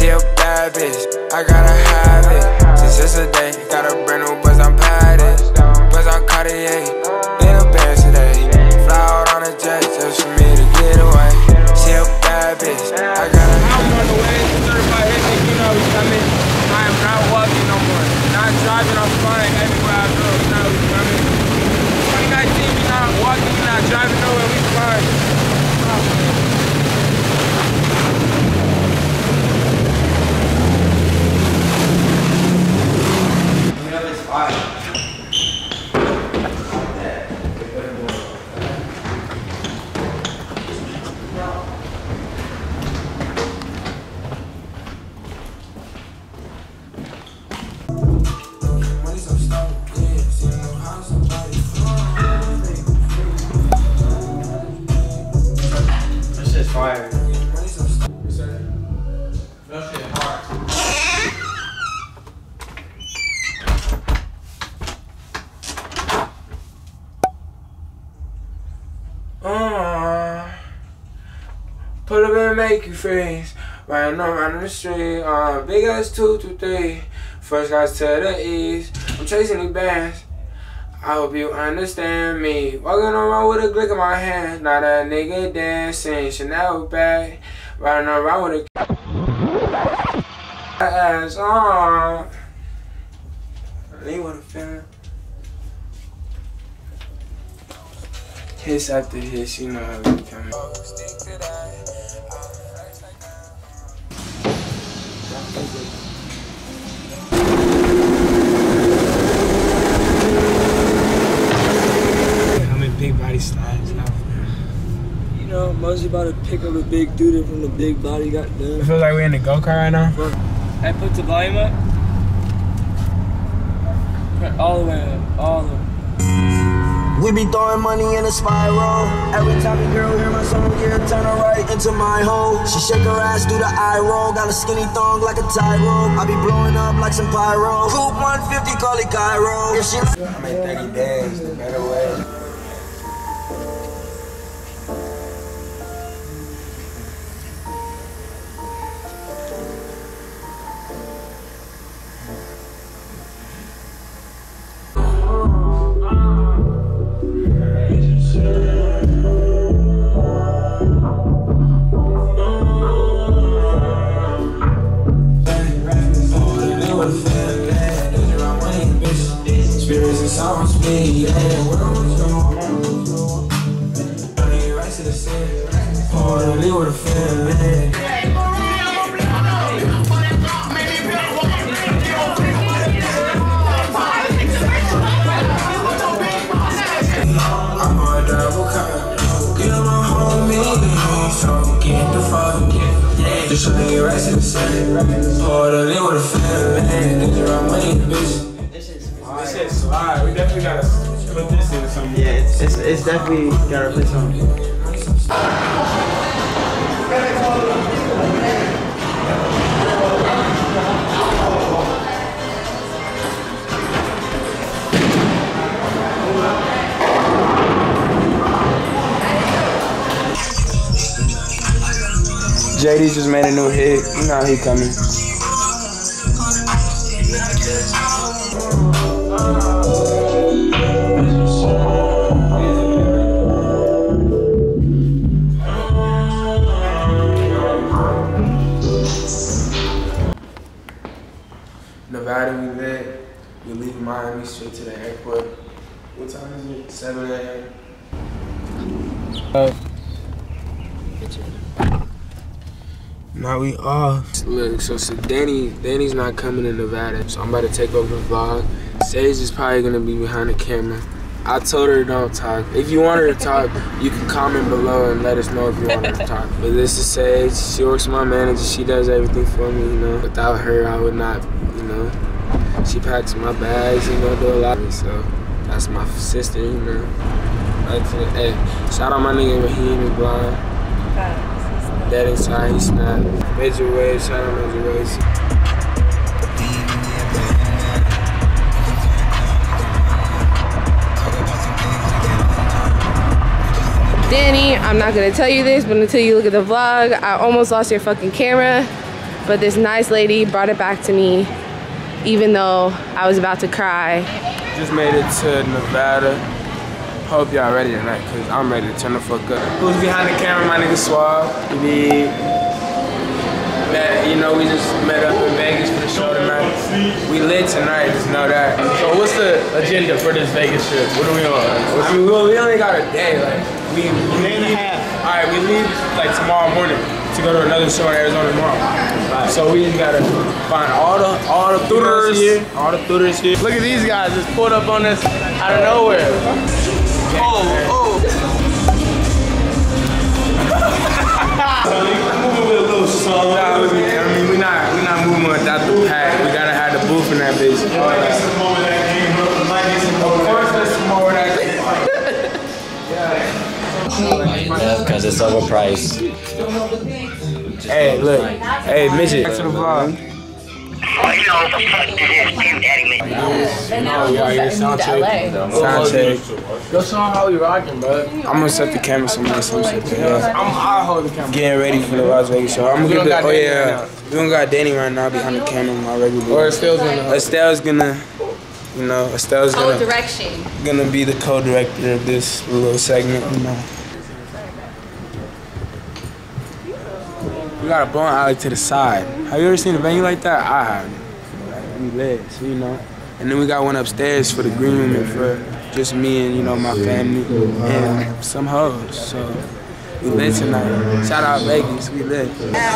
She a bad bitch, I gotta have it. Since yesterday, got a brand new buzz, I'm padded. Buzz on Cartier, in a band today. Fly out on a jet just for me to get away. She a bad bitch, I gotta have it. I'm on the way to certified hit, you know he's coming. I am not walking no more. Not driving, I'm flying everywhere I go. You know he's coming. 2019, we not walking, we not driving nowhere, we flying. Fire. That shit hard. Pull up and make you freeze. Riding around the street. Big ass 223. First guys to the east. I'm chasing these bands. I hope you understand me. Walking around with a glick in my hand. Not a nigga dancing. Chanel bag. Riding around with a ass on. I need what I'm feeling. Hits after hits, you know how we coming. Big body slides now. You know, mostly about to pick up a big dude from the big body got done. I feel like we're in the go-kart right now. I put the volume up. Put all the way up, all the way. We be throwing money in a spiral. Every time a girl hear my song, yeah, turn her right into my hole. She shake her ass, do the eye roll. Got a skinny thong like a tie rope. I be blowing up like some pyro. Coupe 150, call it Cairo. If she I made 30 days, the better way. This shit slide. We definitely gotta put this in something. Yeah, it's definitely gotta put something. JD just made a new hit. You know how he coming. Nevada, we lit. We leave Miami straight to the airport. What time is it? 7 a.m. Now we off. Look, so Danny's not coming to Nevada, so I'm about to take over the vlog. Sage is probably gonna be behind the camera. I told her don't talk. If you want her to talk, you can comment below and let us know if you want her to talk. But this is Sage. She works with my manager. She does everything for me, you know. Without her, I would not, you know. She packs my bags, you know, do a lot. So that's my sister, you know. Hey, shout out my nigga Raheem and Blind. That inside, he snapped. Major Waves, shout out Major Waves. Danny, I'm not gonna tell you this, but until you look at the vlog, I almost lost your fucking camera. but this nice lady brought it back to me, even though I was about to cry. Just made it to Nevada. Hope y'all ready tonight, cause I'm ready to turn the fuck up. Who's behind the camera? My nigga Suave. You know, we just met up in Vegas for the show tonight. We lit tonight, just know that. So what's the agenda for this Vegas trip? What are we on? I mean, we only got a day. Like we day and a half. All right, we leave like tomorrow morning to go to another show in Arizona tomorrow. Right. So we just gotta find all the tutors here. All the tutors here. Look at these guys just pulled up on us out of nowhere. Moving with a little song. I mean, we're not moving without the pack. We gotta have the booth in that bitch. Of course, there's some more of that Yeah, because it's overpriced. Hey, look. Hey, midget. Back to the vlog. Oh, you know what the fuck this is, Team Daddy, man. Oh, yeah, sound check. Sound check. Go show them how we rocking, bro. I'm gonna set the camera somewhere, some shit. I'll hold the camera. Getting ready for the Las Vegas show. I'm gonna get the, we don't got Danny right now behind the camera, my regular. Or Estelle's gonna, you know, Estelle's gonna be the co-director of this little segment, you know. We got a bowling alley to the side. Have you ever seen a venue like that? I have. We lit, so you know. And then we got one upstairs for the green room and for just me and, you know, my family and some hoes. So we lit tonight. Shout out Vegas, we lit.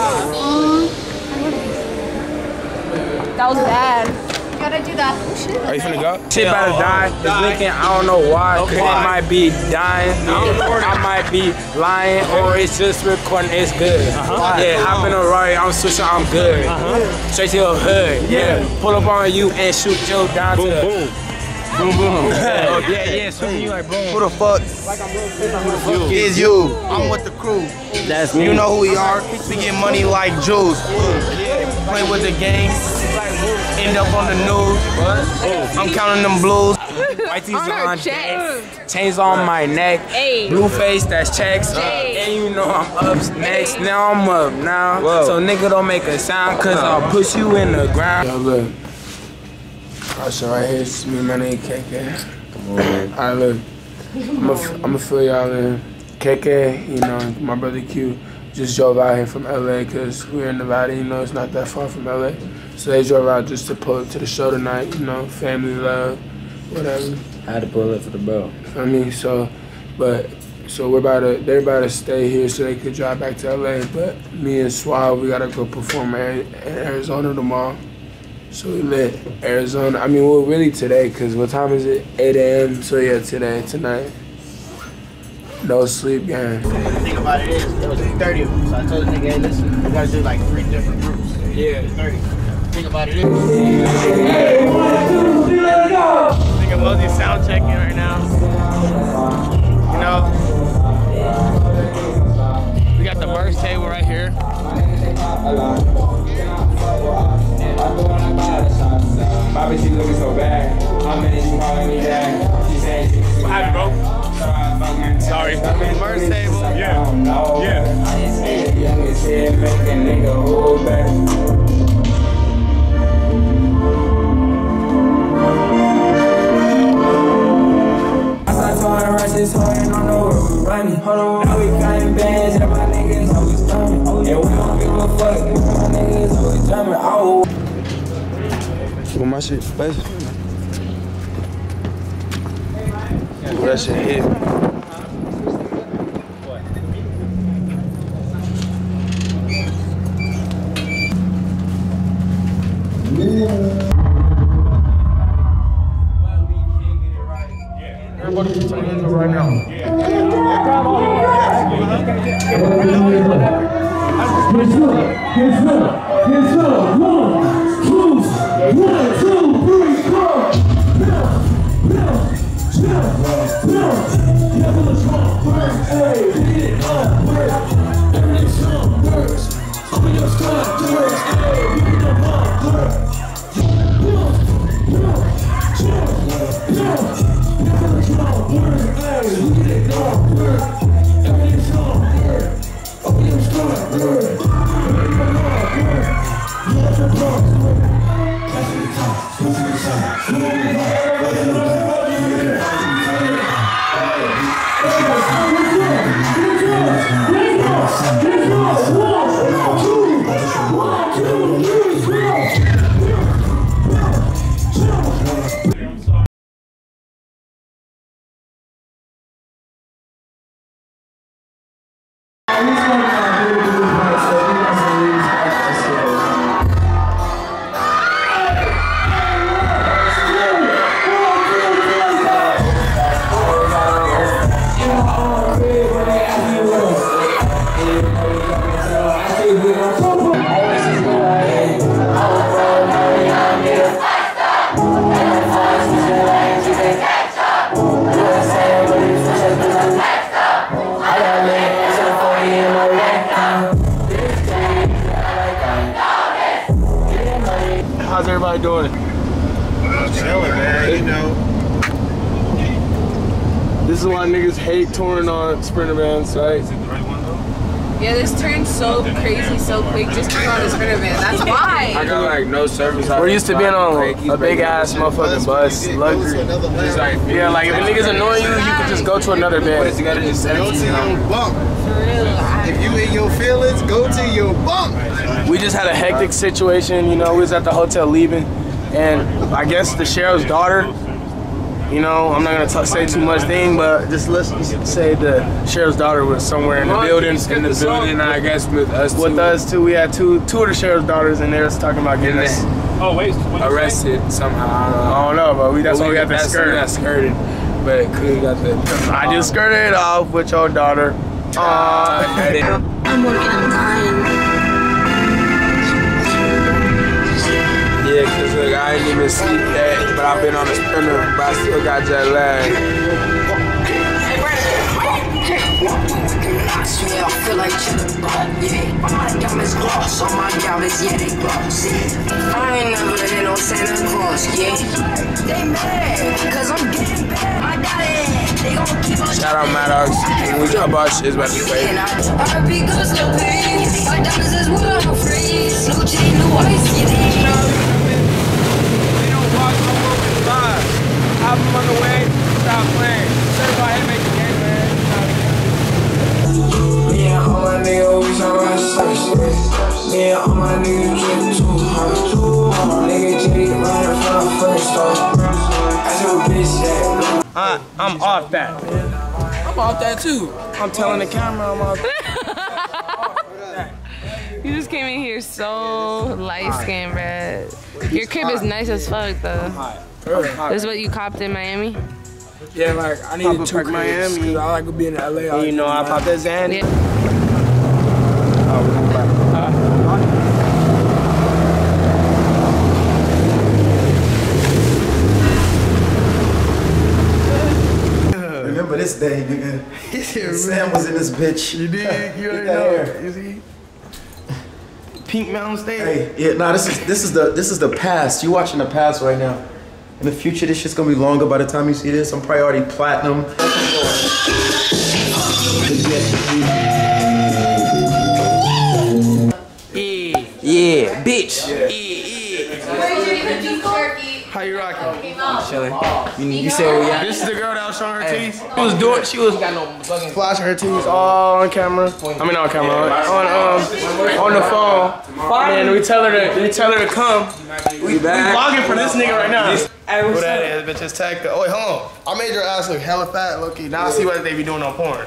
That was bad. Gotta do that. Are you finna go? Shit about to die. It's leaking. I don't know why. Cause it might be dying. I might be lying, or it's just recording. It's good. Yeah, hop in a Rari. I'm switching. I'm good. Straight to your hood. Yeah. Pull up on you and shoot Joe down to the boom. Boom, boom. Yeah, swing you like boom. Who the fuck is you? I'm with the crew. That's me. You know who we are. We get money like Juice. Play with the game. End up on the news. I'm counting them blues. White tees on, chains on my neck, blue face, that's checks. And you know I'm up next. Now I'm up now. So nigga don't make a sound, cause I'll push you in the ground. Yo, look. So right here, it's me, my name KK. Come on, man. Alright, look. I'ma fill y'all in. KK, you know, my brother Q just drove out here from LA because we're in Nevada, you know, it's not that far from LA. So they drove out just to pull up to the show tonight, you know, family love, whatever. I had to pull up for the bro. I mean, so they're about to stay here so they could drive back to LA, but me and Suave, we gotta go perform in Arizona tomorrow. So we lit Arizona. I mean, well, really today, because what time is it? 8 a.m. So yeah, tonight. No sleep, gang. The thing about it is, there was 30 of them, so I told the nigga, hey, listen, we gotta do like 3 different groups. Yeah. 30. The thing about it is, Nigga Mosey's sound checking right now. You know, we got the merch table right here. Bobby, she looking so bad. How many you calling me that? She saying she's Hi, bro. Sorry. Merch table. Yeah. Youngest head make a nigga hold back. I start throwing rushes, holding on the road, we running. Hold on, now we counting bands, and my niggas always coming. And we don't give a fuck, my niggas always jumping. Oh. Well, my shit, that shit hit. Everybody can turn it right now. How's everybody doing? Chilling, man. You know. This is why niggas hate touring on Sprinter vans, right? Yeah, this turned so crazy so quick just to go on the Sprinter van. That's why. I got like no service. We're used to being on a big ass motherfucking bus, luxury. Yeah, like if a nigga's annoying you, you can just go to another van. You gotta just Go to your bunk. For real. If you in your feelings, go to your bunk. We just had a hectic situation, you know, we was at the hotel leaving, and I guess the sheriff's daughter, you know, I'm not gonna say too much thing, but just let's say the sheriff's daughter was somewhere in the building. In the building, I guess with us too. With us too, we had two of the sheriff's daughters in there talking about getting us Arrested somehow. I don't know, but that's why we got the We skirt. got skirted, but clearly got the. I just skirted it off with your daughter. I'm working on mine. Yeah, cause look, I ain't even sleep yet, but I've been on a Sprinter, but I still got jet lag. I swear I feel like chillin', yeah. My diamonds gloss on my diamonds, yeah, they gloss, yeah. I ain't never let no Santa Claus, yeah. They mad, cause I'm getting bad. I got it, they gon' keep on. Shout out Maddox, when we drop our shit, it's about to be crazy. I be good, still pay. My diamonds is what I'm afraid. New chain, new ice, yeah. Album on the way, stop playing. Certified Hitmaker gang, man. Me and all my niggas always on my search. Me and all my niggas get too hard. Nigga J running from the first start. I told bitch that. I'm off that, man. I'm off that too. I'm telling the camera I'm off that. You just came in here so light-skinned, bruh. Your crib is nice as fuck, though. This is what you copped in Miami? Yeah, like I needed two cribs, Miami. I like to be in LA. And you know, I popped that Xan. Yeah. Remember this day, nigga. Sam was in this bitch. You did? You already know. Is he? Pink Mountain State? Hey, yeah, nah, this is the past. You watching the past right now. In the future, this shit's gonna be longer by the time you see this. I'm probably already platinum. Yeah, bitch. How you rocking? Chilling. You said where we at? This is the girl that was showing her teeth. She was flashing her teeth all on camera. I mean, on camera, on the phone. And we tell her to come. We vlogging for this nigga right now. Who that is? Bitch, just tag. Oh wait, hold on. I made your ass look hella fat, low key. Now I see what they be doing on porn.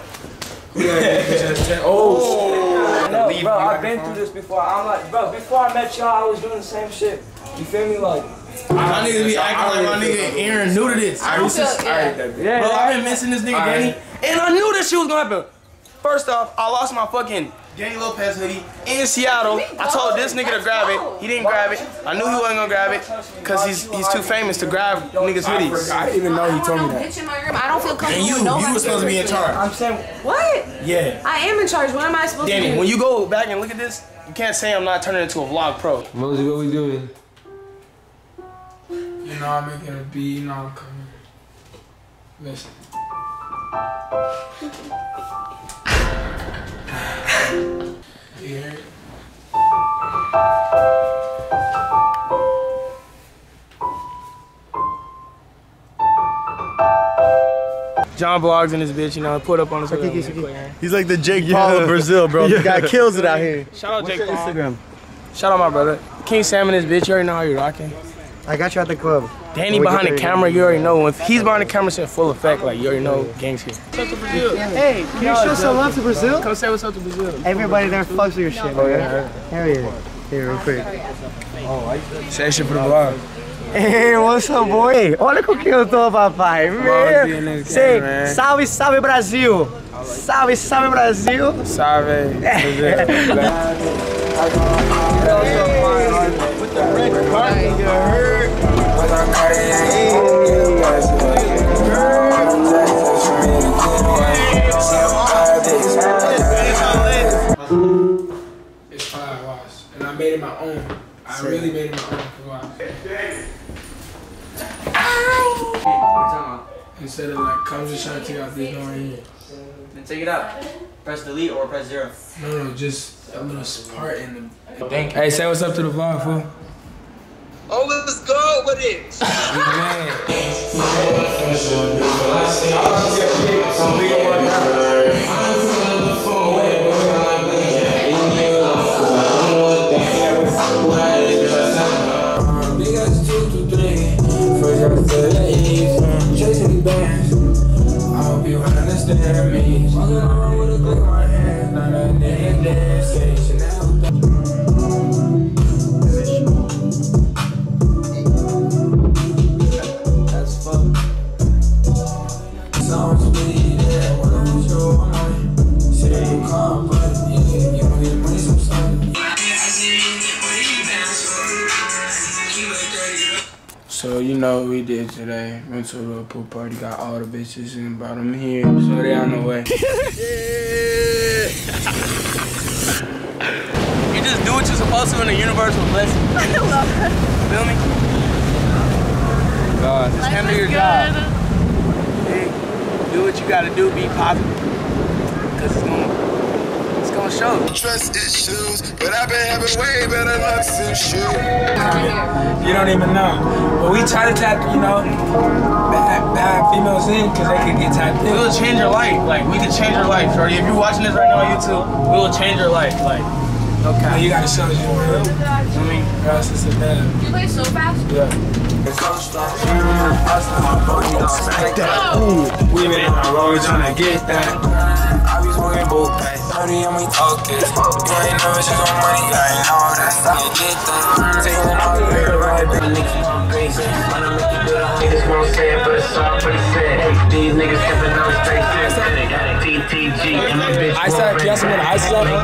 Oh. No, bro, I've been through this before. I'm like, bro, before I met y'all, I was doing the same shit. You feel me? Like, my niggas be acting like my nigga Aaron new to this. Bro, I've been missing this nigga Danny, and I knew this shit was gonna happen. First off, I lost my fucking Danny Lopez hoodie in Seattle. I told this nigga to grab it. He didn't grab it. I knew he wasn't gonna grab it because he's too famous to grab niggas' hoodies. I didn't even know he told me that. I don't feel comfortable. And you were supposed to be in charge. I'm saying, What? Yeah. I am in charge. What am I supposed to Danny, do? when you go back and look at this, you can't say I'm not turning into a vlog pro. Mosey, what we doing? You know I'm making a beat, you know I'm coming. Listen. You hear it? John Vlogs in this bitch, you know, put up on his He's like the Jake Paul of Brazil, bro. The guy kills it out here. Shout out Jake Paul. Instagram? Shout out my brother. King Sam in this bitch, you already know how you rocking. I got you at the club. Danny behind the camera, you already know. If he's behind the camera, it's in full effect. Like, you already know gangs here. Hey, can you show some love to Brazil? Come say what's up to Brazil. Everybody there fucks with your shit. Oh, yeah? Hell yeah. Here, real quick. Say shit for the vlog. Hey, what's up, boy? Hey, olha com quem eu tô, papai. Meu. Say, salve, salve, Brasil. Salve, salve, Brasil. Salve. It's 5 hours, and I made it my own. I really made it my own for a while. Instead of like, I'm just trying to take out this one right here. Then take it out. Press delete or press 0. No, just a little part in the. Hey, say what's up to the vlog, fool. Oh, let's go with it. Chasing bands, I hope you understand me. Walking around with a click in my hand, not a damn station. That's fuck. Sounds bleeding, what I'm sure I'm on. Say you can't, but you don't need money sometimes. So you know what we did today. Went to a little pool party, got all the bitches and brought them here. So they on the way. You just do what you're supposed to in the universe with blessing. I love it. Feel me? God, just handle your job. Hey, do what you gotta do, be positive. Cause it's gonna show. Trust issues, but I've been having way better luck since you. You don't even know. But we try to tap, you know, bad females in because they can get tapped in. We will change your life. Like, we can change your life, shorty. If you're watching this right now on YouTube, we will change your life. Like, okay. You gotta show us your real. I mean, else it's a bad. You play so fast? Yeah. We been on the road trying to get that. I be smoking both packs. 30 and we talk this. You ain't never shit on money, I ain't all that. You get that. Taking all the way right back. Niggas on crazy. Niggas won't say it, but it's all pretty sad. These niggas stepping on spaces. TTG and my bitch. Ice up, you got some of the ice up?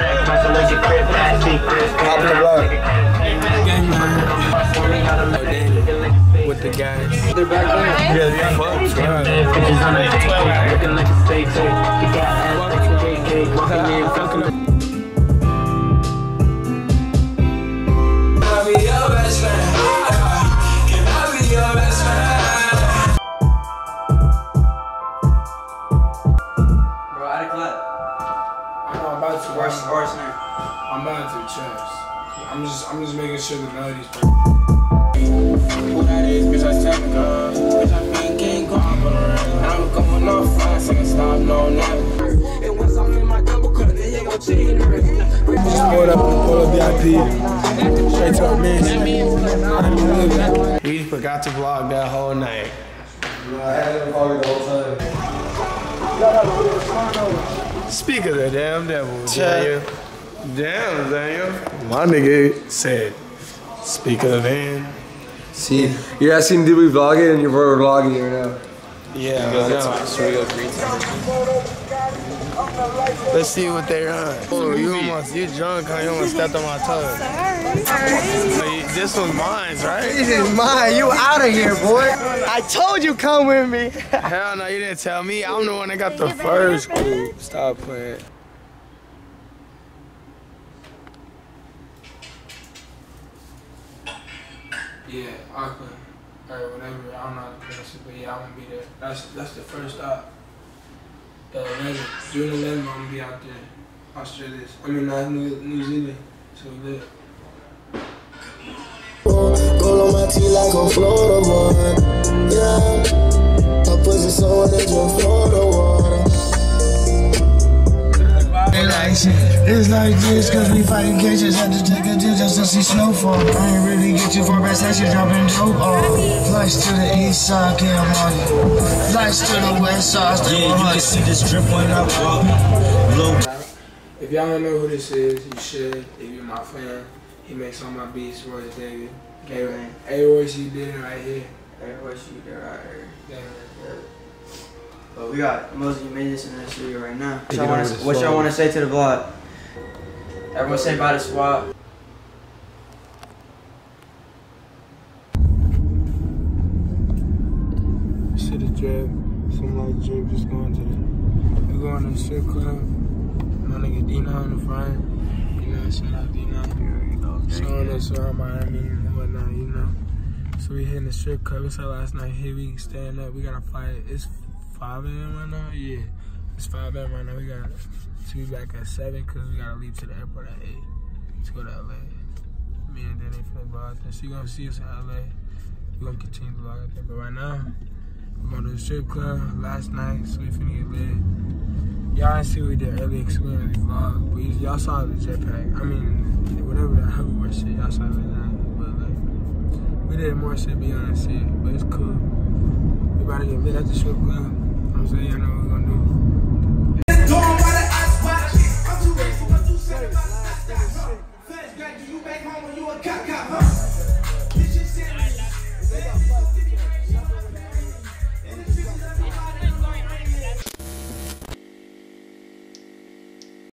Pop the blood. Gang man. With the guys. They're back there. Yeah, they're clubs. Bitches on the looking like a safe. You got ass like a KK. Walking in, fucking up. Can I be your best friend? Can I be your best friend? Bro, out of clap. I know I'm about to. Or snare. I'm about to trust. I'm just making sure the melody's perfect. Who that is, bitch, I tap it, bitch, I been getting gone, I'm going off fast, I can stop, no, never. And once I'm in my double cut, then you gon' cheat. Pull up VIP, straight to our man. We forgot to vlog that whole night. I had to vlog the whole time. Speak of the damn devil, Daniel. Damn, Daniel. My nigga said, speak of the van. See, you're asking did we vlog it and you're vlogging it right now. Yeah, let's see what they run. Oh, you drunk, huh? You almost stepped on my toe. This was mine, right? This is mine. You out of here, boy. I told you come with me. Hell no, you didn't tell me. I'm the one that got the first clue. Stop playing. Yeah, Auckland, or whatever. I don't know how to pronounce it, but yeah, I'm gonna be there. That's the first stop. June 11th, I'm gonna be out there. Australia. I mean, New Zealand. So we live. Gold on my teeth like on Florida water. Yeah, I pussy so wet that you Florida water. They like shit. It's like this, cause we fighting cases. Had to take a dip just to see snowfall. I ain't really get too far past that shit, dropping dope off. Flights to the east side, get money. Flights to the west side, stay on money. You can see this drip when I walk. If y'all don't know who this is, you should. If you're my fan, he makes all my beats, Royce David. Hey, Royce, you did it right here. Hey, Royce, you did it right here. Yeah. But we got Mosey, you made this in the studio right now. What y'all want to say to the vlog? Everyone say bye to Swap. Shit is drip. Some like drip just going to we're going to the strip club. My nigga D9 in the front. You know, shout out D9. showing us around Miami and whatnot, you know. So we hitting the strip club. It's our last night here. We staying up. We got a flight. It's 5 a.m. right now? Yeah. It's 5 a.m. right now. We got to be back at 7 because we got to leave to the airport at 8 to go to LA. Me and Danny finna vlog there. So you're going to see us in LA. We're going to continue to vlog out there. But right now, we're going to the strip club last night. So we finna get lit. Y'all didn't see what we did earlier because we didn't really vlog. But y'all saw the jetpack. I mean, whatever that hoverboard shit, y'all saw that. But like, we did more shit beyond shit. But it's cool. We about to get lit at the strip club. I'm saying, y'all know what we're gonna do.